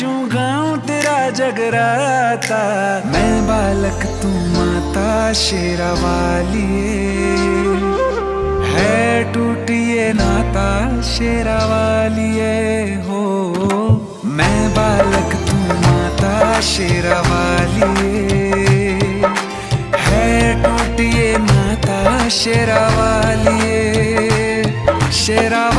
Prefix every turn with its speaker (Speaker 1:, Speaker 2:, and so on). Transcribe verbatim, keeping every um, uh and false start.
Speaker 1: नाचूं गाऊं तेरा जगराता, मैं बालक तू माता शेरा वालिए, है टूटिए नाता शेरा वालिए हो। मैं बालक तू माता शेरा वालिए, है टूटिए नाता शेरा वालिए, शेरा